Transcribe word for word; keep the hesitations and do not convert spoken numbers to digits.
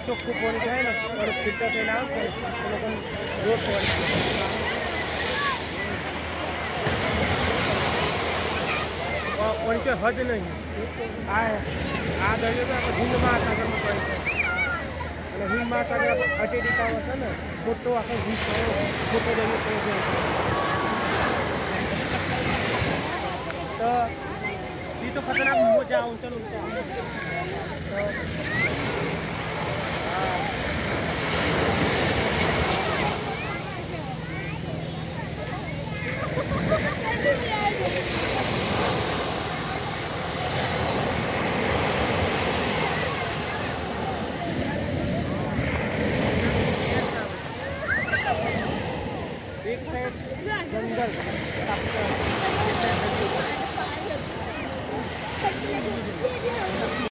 ચોખ્ખું પાણી થાય ને થોડું ફિલ્ટર થઈને આવે ને એ લોકોને રોડ પડી પાણી કે હદ નહીં આ આ દરિયો તો આપણે હિન્દ મહાસાગરમાં પડી છે અને હિન્દ મહાસાગર અટેડી ટાવર છે ને મોટો આખો વીસ મોટો દરિયો પડી ગયો તો ये तो खतरनाक मजा ऊंचा ऊंचा एक साइड जंगल